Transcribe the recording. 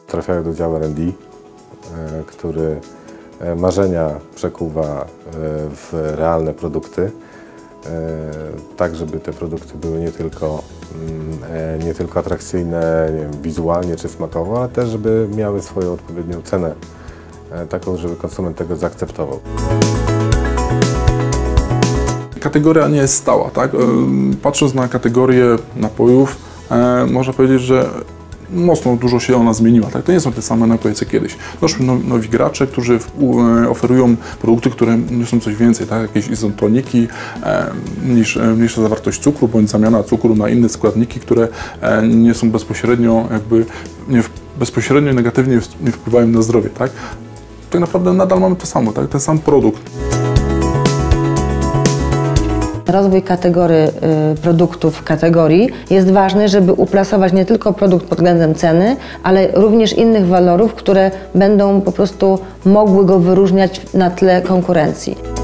trafiają do działu R&D, który marzenia przekuwa w realne produkty, tak żeby te produkty były nie tylko atrakcyjne, nie wiem, wizualnie czy smakowo, ale też żeby miały swoją odpowiednią cenę, taką, żeby konsument tego zaakceptował. Kategoria nie jest stała, tak? Patrząc na kategorię napojów, można powiedzieć, że mocno dużo się ona zmieniła. Tak? To nie są te same napoje co kiedyś. Doszły nowi gracze, którzy oferują produkty, które niosą coś więcej, tak? Jakieś izotoniki, mniejsza zawartość cukru bądź zamiana cukru na inne składniki, które nie są bezpośrednio bezpośrednio negatywnie nie wpływają na zdrowie. Tak? Tak naprawdę nadal mamy to samo, tak? Ten sam produkt. Rozwój produktów w kategorii jest ważny, żeby uplasować nie tylko produkt pod względem ceny, ale również innych walorów, które będą po prostu mogły go wyróżniać na tle konkurencji.